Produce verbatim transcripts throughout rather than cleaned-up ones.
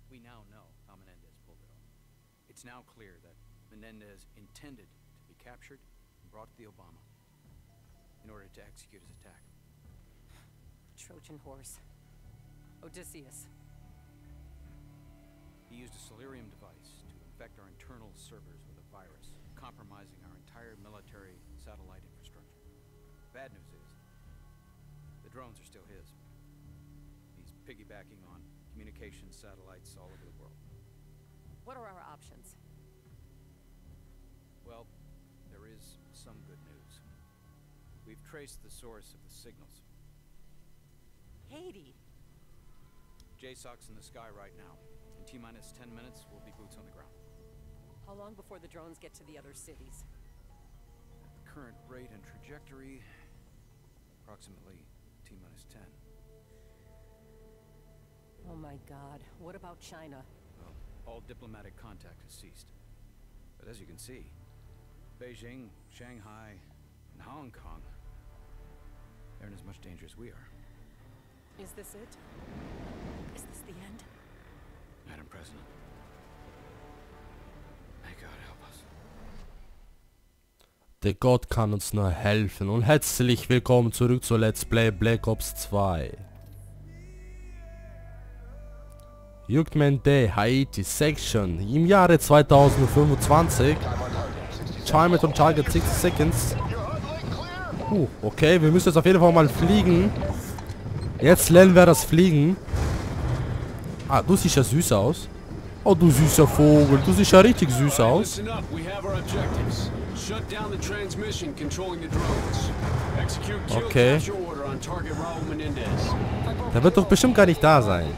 We now know how Menendez pulled it off. It's now clear that Menendez intended to be captured and brought to the Obama in order to execute his attack. Trojan horse. Odysseus. He used a Solarium device to infect our internal servers with a virus, compromising our entire military satellite infrastructure. Bad news is, the drones are still his. He's piggybacking on communications satellites all over the world. What are our options? Well, there is some good news. We've traced the source of the signals. Haiti. J SOC's in the sky right now. In T-minus ten minutes, we'll be boots on the ground. How long before the drones get to the other cities? At the current rate and trajectory, approximately T-minus ten. Oh my God. What about China? Well, all diplomatic contact has ceased. But as you can see, Beijing, Shanghai, and Hong Kong, they're in as much danger as we are. Is this it? Is this the end? Madam President, may God help us. Der Gott kann uns nur helfen und herzlich willkommen zurück zu Let's Play Black Ops zwei. Judgment Day Haiti Section im Jahre zweitausendfünfundzwanzig. Timer und Target sixty seconds. Uh, okay, wir müssen jetzt auf jeden Fall mal fliegen. Jetzt lernen wir das Fliegen. Ah, du siehst ja süß aus. Oh, du süßer Vogel. Du siehst ja richtig süß aus. Okay. Der wird doch bestimmt gar nicht da sein.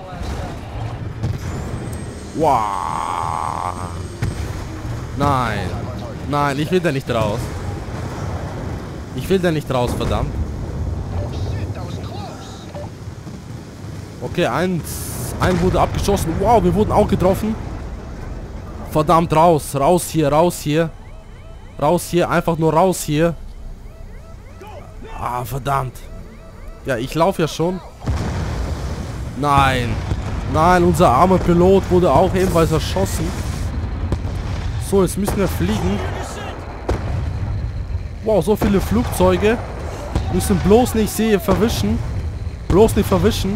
Wow. Nein. Nein, ich will da nicht raus. Ich will da nicht raus, verdammt. Okay, eins, ein wurde abgeschossen. Wow, wir wurden auch getroffen. Verdammt, raus. Raus hier, raus hier. Raus hier, einfach nur raus hier. Ah, verdammt. Ja, ich laufe ja schon. Nein. Nein, unser armer Pilot wurde auch ebenfalls erschossen. So, jetzt müssen wir fliegen. Wow, so viele Flugzeuge. Müssen bloß nicht sehe verwischen. Bloß nicht verwischen.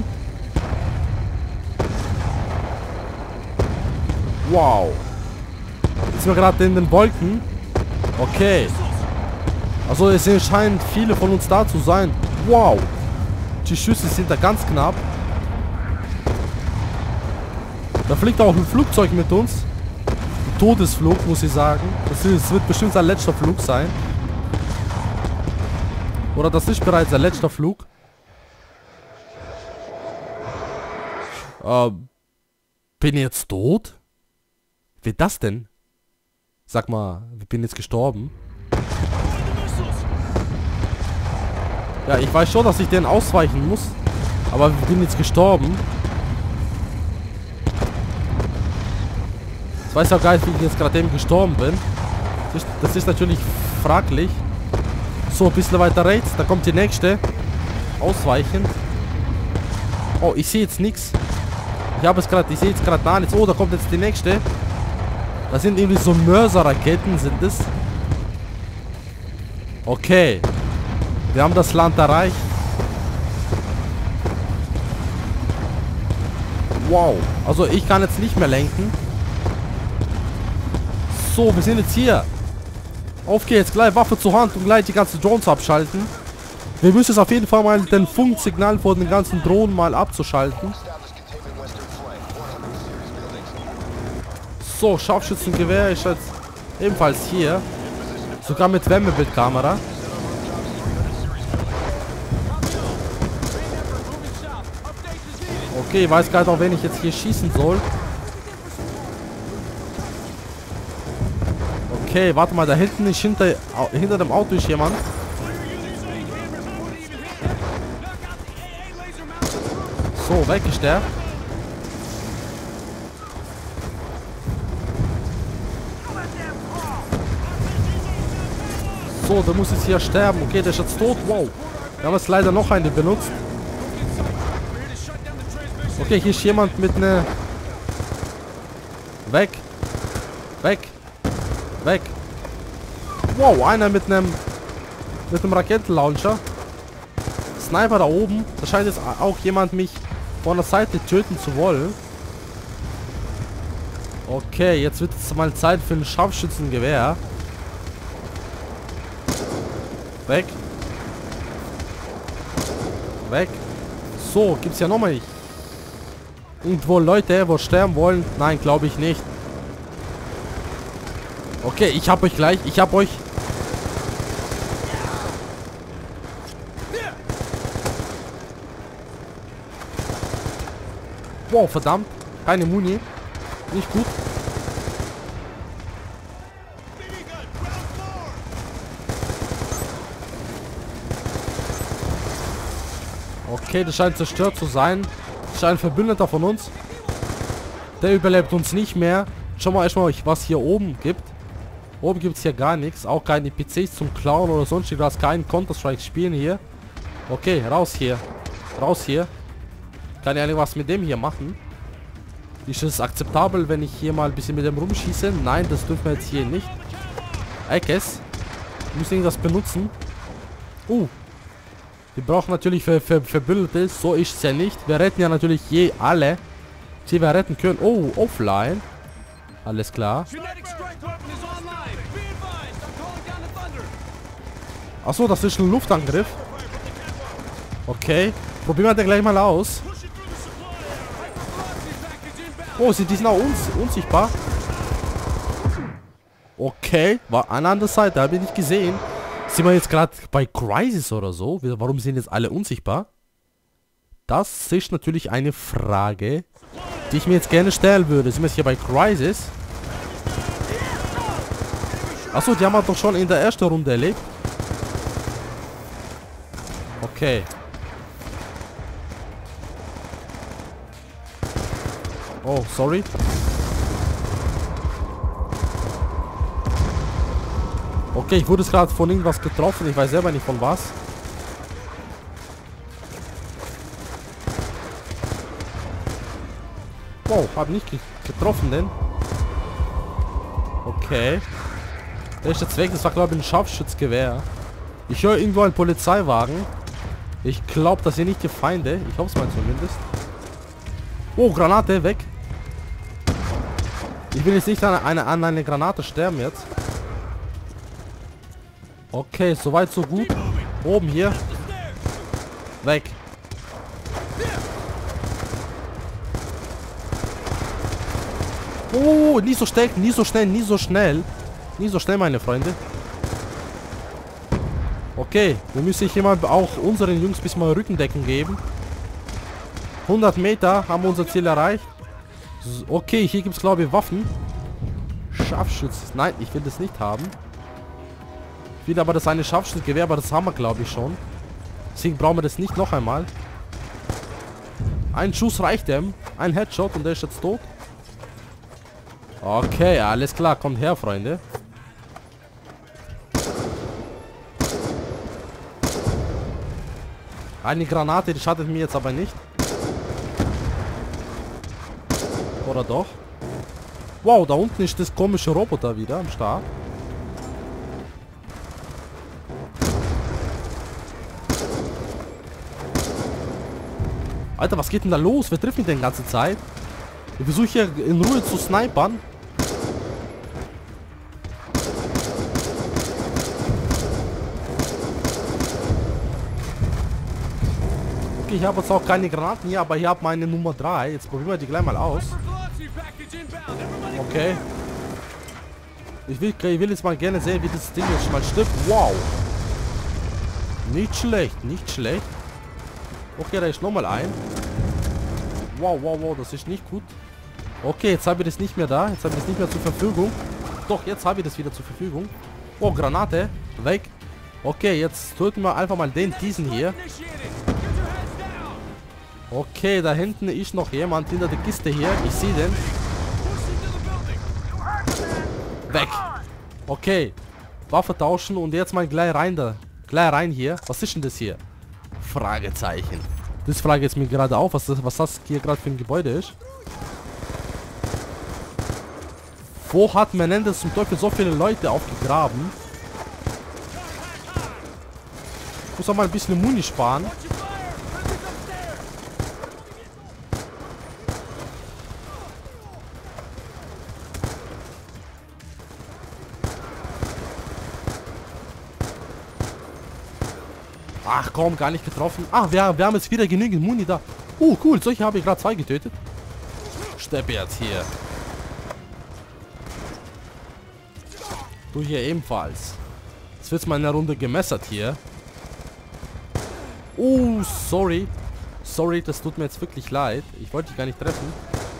Wow. Jetzt sind wir gerade in den Wolken. Okay. Also es scheinen viele von uns da zu sein. Wow. Die Schüsse sind da ganz knapp. Da fliegt auch ein Flugzeug mit uns. Ein Todesflug, muss ich sagen. Das, ist, das wird bestimmt sein letzter Flug sein. Oder das ist bereits sein letzter Flug. Äh, bin ich jetzt tot? Wie das denn? Sag mal, ich bin jetzt gestorben. Ja, ich weiß schon, dass ich den ausweichen muss. Aber ich bin jetzt gestorben. Ich weiß auch gar nicht, wie ich jetzt gerade eben gestorben bin. Das ist, das ist natürlich fraglich. So, ein bisschen weiter rechts. Da kommt die nächste. Ausweichend. Oh, ich sehe jetzt nichts. Ich habe es gerade, ich sehe jetzt gerade gar nichts. Oh, da kommt jetzt die nächste. Das sind irgendwie so Mörserraketen, sind es. Okay. Wir haben das Land erreicht. Wow. Also ich kann jetzt nicht mehr lenken. So, wir sind jetzt hier. Auf geht's, gleich Waffe zur Hand und gleich die ganzen Drones abschalten. Wir müssen es auf jeden Fall mal den Funksignal von den ganzen Drohnen mal abzuschalten. So, Scharfschützengewehr ist jetzt ebenfalls hier. Sogar mit Wärmebildkamera. Okay, ich weiß gar nicht, auf wen ich jetzt hier schießen soll. Okay, warte mal, da hinten ist hinter, hinter dem Auto ist jemand. So, weg ist der. So, der muss jetzt hier sterben. Okay, der ist jetzt tot. Wow. Wir haben jetzt leider noch eine benutzt. Okay, hier ist jemand mit einer Weg. Weg. Weg. Wow, einer mit einem mit einem Raketenlauncher. Sniper da oben. Da scheint jetzt auch jemand mich von der Seite töten zu wollen. Okay, jetzt wird es mal Zeit für ein Scharfschützengewehr. Weg. Weg. So, gibt's ja nochmal nicht. Irgendwo Leute, wo sterben wollen? Nein, glaube ich nicht. Okay, ich hab euch gleich. Ich hab euch. Wow, verdammt. Keine Muni. Nicht gut. Okay, das scheint zerstört zu sein. Das ist ein Verbündeter von uns. Der überlebt uns nicht mehr. Schau mal erstmal, was hier oben gibt. Oben gibt es hier gar nichts. Auch keine P Cs zum Klauen oder sonst irgendwas. Kein Counter-Strike spielen hier. Okay, raus hier. Raus hier. Kann ich eigentlich was mit dem hier machen? Ist es akzeptabel, wenn ich hier mal ein bisschen mit dem rumschieße? Nein, das dürfen wir jetzt hier nicht. Eikes. Wir müssen irgendwas benutzen. Uh. Wir brauchen natürlich für, für Verbündete. So ist es ja nicht. Wir retten ja natürlich je alle, die wir retten können. Oh, offline. Alles klar. Achso, das ist ein Luftangriff. Okay. Probieren wir den gleich mal aus. Oh, sie die sind auch uns, unsichtbar. Okay, war an der Seite, habe ich nicht gesehen. Sind wir jetzt gerade bei Crysis oder so? Warum sind jetzt alle unsichtbar? Das ist natürlich eine Frage, die ich mir jetzt gerne stellen würde. Sind wir jetzt hier bei Crysis? Achso, die haben wir doch schon in der ersten Runde erlebt. Okay. Oh, sorry. Okay, ich wurde gerade von irgendwas getroffen. Ich weiß selber nicht von was. Wow, hab nicht getroffen, denn. Okay. Der ist jetzt weg. Das war, glaube ich, ein Scharfschützgewehr. Ich höre irgendwo einen Polizeiwagen. Ich glaube, das sind nicht die Feinde. Ich hoffe es mal zumindest. Oh, Granate, weg. Ich will jetzt nicht an eine, an eine Granate sterben jetzt. Okay, soweit so gut. Oben hier. Weg. Oh, nicht so schnell, nie so schnell, nie so schnell. Nie so schnell, meine Freunde. Okay, wir müssen hier mal auch unseren Jungs ein bisschen mal Rückendecken geben. hundert Meter haben wir unser Ziel erreicht. Okay, hier gibt es, glaube ich, Waffen. Scharfschütz. Nein, ich will das nicht haben. Ich will aber das eine Scharfschützgewehr, aber das haben wir, glaube ich, schon. Deswegen brauchen wir das nicht noch einmal. Ein Schuss reicht dem. Ein Headshot und der ist jetzt tot. Okay, alles klar. Kommt her, Freunde. Eine Granate, die schadet mir jetzt aber nicht. Oder doch? Wow, da unten ist das komische Roboter wieder am Start. Alter, was geht denn da los? Wer trifft mich denn die ganze Zeit? Ich versuche hier in Ruhe zu snipern. Okay, ich habe jetzt auch keine Granaten hier, aber ich habe meine Nummer drei. Jetzt probieren wir die gleich mal aus. Okay. Ich will, ich will jetzt mal gerne sehen, wie das Ding jetzt mal stirbt. Wow. Nicht schlecht, nicht schlecht. Okay, da ist nochmal ein. Wow, wow, wow, das ist nicht gut. Okay, jetzt habe ich das nicht mehr da. Jetzt habe ich das nicht mehr zur Verfügung. Doch, jetzt habe ich das wieder zur Verfügung. Oh, Granate. Weg. Okay, jetzt töten wir einfach mal den, diesen hier. Okay, da hinten ist noch jemand hinter der Kiste hier. Ich sehe den. Weg. Okay. Waffe tauschen und jetzt mal gleich rein da. Gleich rein hier. Was ist denn das hier? Fragezeichen. Das frage jetzt mir gerade auf, was das, was das hier gerade für ein Gebäude ist. Wo hat Menendez zum Teufel so viele Leute aufgegraben? Ich muss auch mal ein bisschen Muni sparen. Ach komm, gar nicht getroffen. Ach, wir, wir haben jetzt wieder genügend Muni da. Uh, cool, solche habe ich gerade zwei getötet. Steppe jetzt hier. Du hier ebenfalls. Jetzt wird mal eine Runde gemessert hier. Oh, sorry. Sorry, das tut mir jetzt wirklich leid. Ich wollte dich gar nicht treffen.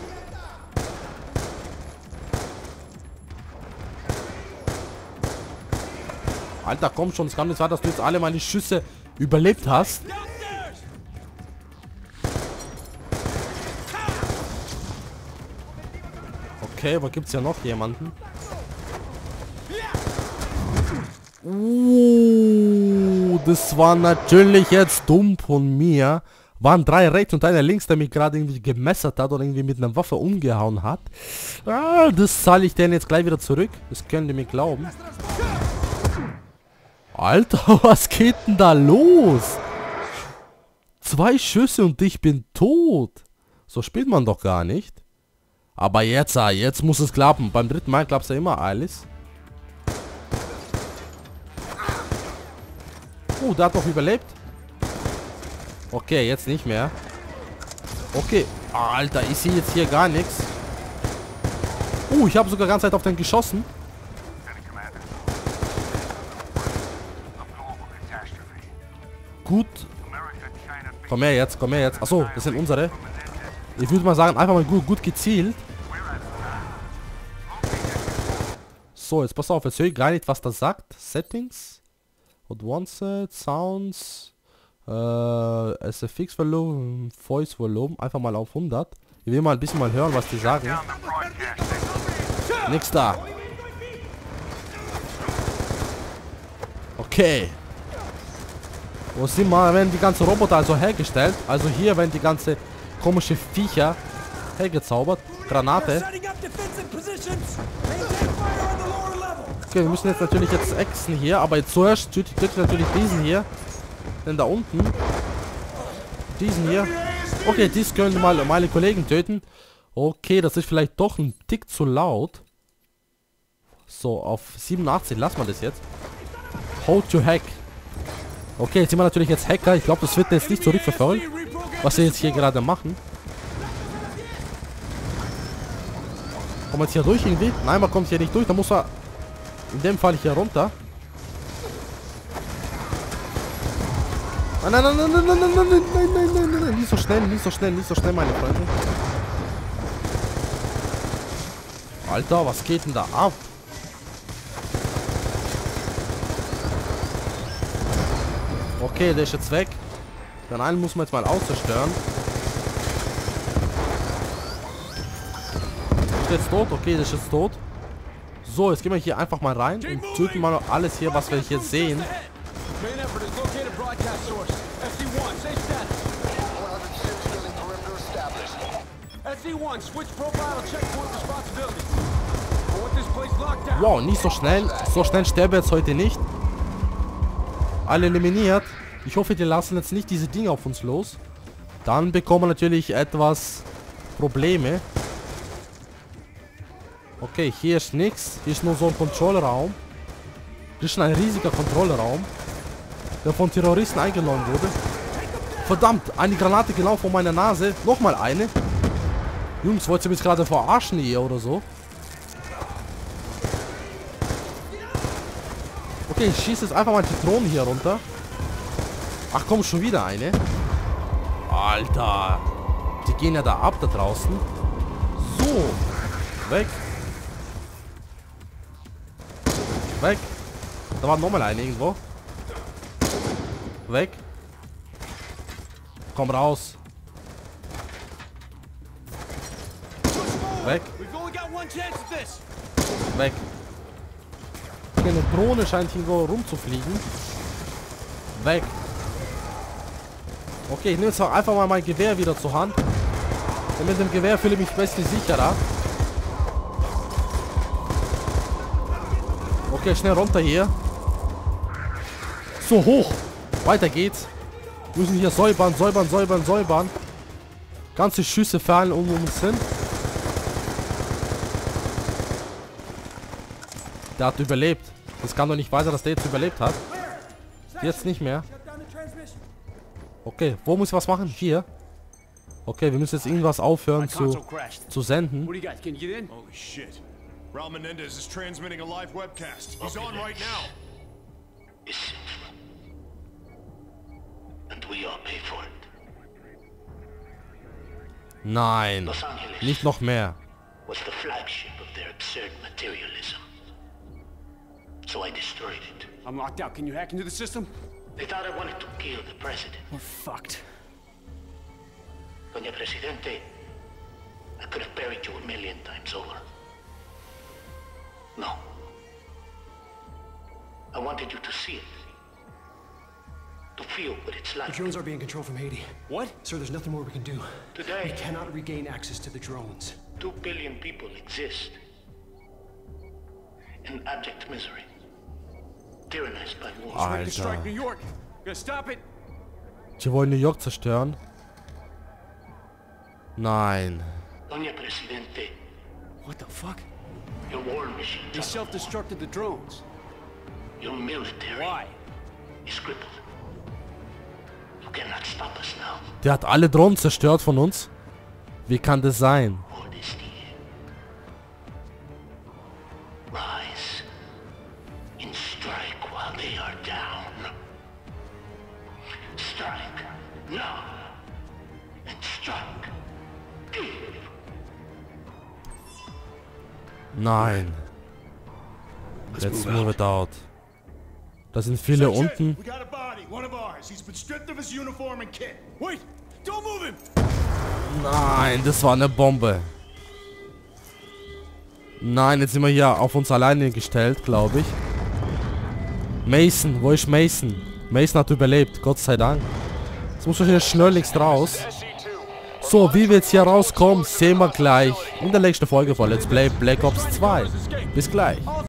Alter, komm schon. Es kann nicht sein, dass du jetzt alle meine Schüsse überlebt hast. Okay, wo gibt's ja noch jemanden? Uh, das war natürlich jetzt dumm von mir. Waren drei rechts und einer links, der mich gerade irgendwie gemessert hat oder irgendwie mit einer Waffe umgehauen hat. Ah, das zahle ich denen jetzt gleich wieder zurück. Das könnt ihr mir glauben. Alter, was geht denn da los? Zwei Schüsse und ich bin tot. So spielt man doch gar nicht. Aber jetzt, jetzt muss es klappen. Beim dritten Mal klappt es ja immer alles. Oh, der hat noch überlebt. Okay, jetzt nicht mehr. Okay. Alter, ich sehe jetzt hier gar nichts. Oh, ich habe sogar die ganze Zeit auf den geschossen. Gut. Komm her jetzt, komm her jetzt. Achso, das sind unsere. Ich würde mal sagen, einfach mal gut, gut gezielt. So, jetzt pass auf, jetzt höre ich gar nicht, was das sagt. Settings. Advanced Sounds. Äh, S F X Volume, Voice Volume. Einfach mal auf hundert. Ich will mal ein bisschen mal hören, was die sagen. Nix da. Okay. Wo sind wir? Werden die ganzen Roboter also hergestellt? Also hier werden die ganze komische Viecher hergezaubert. Granate. Okay, wir müssen jetzt natürlich jetzt exen hier, aber jetzt zuerst töte ich natürlich diesen hier. Denn da unten. Diesen hier. Okay, dies können mal meine Kollegen töten. Okay, das ist vielleicht doch ein Tick zu laut. So, auf siebenundachtzig lassen wir das jetzt. Hold to hack. Okay, jetzt sind wir natürlich jetzt Hacker. Ich glaube, das wird jetzt nicht zurückverfolgt, was wir jetzt hier gerade machen. Kommen wir jetzt hier durch irgendwie? Nein, man kommt hier nicht durch. Da muss er in dem Fall hier runter. Nein, nein, nein, nein, nein, nein, nein, nein, nein, nein, nein, nein, nein, nicht so schnell, nicht so schnell, nicht so schnell, meine Freunde. Alter, was geht denn da ab? Okay, der ist jetzt weg. Den einen muss man jetzt mal auszerstören. Ist der jetzt tot? Okay, der ist jetzt tot. So, jetzt gehen wir hier einfach mal rein und töten mal alles hier, was wir hier sehen. Wow, nicht so schnell. So schnell sterbe jetzt heute nicht. Alle eliminiert. Ich hoffe, die lassen jetzt nicht diese Dinge auf uns los. Dann bekommen wir natürlich etwas Probleme. Okay, hier ist nichts. Hier ist nur so ein Kontrollraum. Das ist ein riesiger Kontrollraum, der von Terroristen eingenommen wurde. Verdammt, eine Granate genau vor meiner Nase. Nochmal eine. Jungs, wollt ihr mich gerade verarschen hier oder so? Okay, ich schieße jetzt einfach mal die Drohnen hier runter. Ach komm, schon wieder eine. Alter. Die gehen ja da ab da draußen. So. Weg. Weg. Da war nochmal eine irgendwo. Weg. Komm raus. Weg. Weg. Eine Drohne scheint irgendwo rumzufliegen. Weg. Okay, ich nehme jetzt auch einfach mal mein Gewehr wieder zur Hand. Denn mit dem Gewehr fühle ich mich wesentlich sicherer. Okay, schnell runter hier. So, hoch. Weiter geht's. Wir müssen hier säubern, säubern, säubern, säubern. Ganze Schüsse fallen um uns hin. Der hat überlebt. Das kann doch nicht weiter, dass der jetzt überlebt hat. Jetzt nicht mehr. Okay, wo muss ich was machen? Hier. Okay, wir müssen jetzt irgendwas aufhören zu, zu senden. What do you got? Can you get in? Holy shit. Raul Menendez is transmitting a live webcast. He's on right now. Is sinful. And we all pay for it. Nein. Los Angeles Nicht noch mehr. was the flagship of their absurd materialism. So I destroyed it. I'm locked out. Can you hack into the system? They thought I wanted to kill the president. We're fucked. Doña Presidente, I could have buried you a million times over. No. I wanted you to see it. To feel what it's The like. drones are being controlled from Haiti. What? Sir, there's nothing more we can do. Today, We cannot regain access to the drones. two billion people exist in abject misery, tyrannized by war. Ready to strike New Alter. York. Gonna stop it? Die wollen New York zerstören. Nein. Doña Presidente, What the fuck? your war machine, They self-destructed the drones. your military Why? is crippled. You cannot stop us now. Der hat alle Drohnen zerstört von uns. Wie kann das sein? Hold this dear. Rise and strike while they are down. Strike now and strike. Give. Nein. Let's move it out. Da sind viele unten. We got a body, one of ours. He's been stripped of his uniform and kit. Wait! Don't move him! Nein, das war eine Bombe. Nein, jetzt sind wir hier auf uns alleine gestellt, glaube ich. Mason, wo ist Mason? Mason hat überlebt, Gott sei Dank. Jetzt muss ich hier schnelllichst raus. So, wie wir jetzt hier rauskommen, sehen wir gleich in der nächsten Folge von Let's Play Black Ops zwei. Bis gleich.